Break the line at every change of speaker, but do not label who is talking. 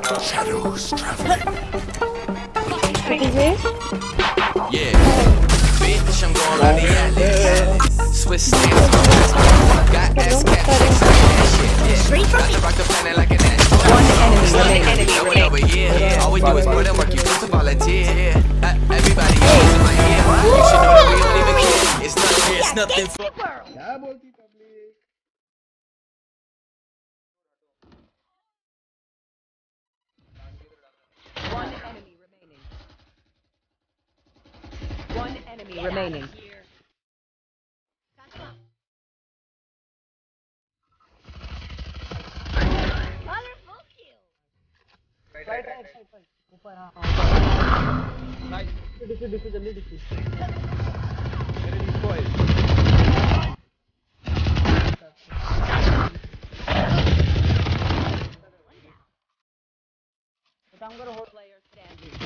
Shadows traveling.
Yeah. Bitch, I'm going on the atlas. Swiss stamps, got ass cat chicks like that shit. Yeah. Got to rock the planet like an astronaut.
One enemy remaining.
Over here. All we do is put in work, you do to volunteer. Everybody else in my ear. You should know that we don't even care. It's nothing for.
क्या बोलती public?
One enemy remaining. One enemy remaining.
ऊपर हाँ nice डिफी जल्दी डिफी मेरे destroy काम करो hold
Player standing.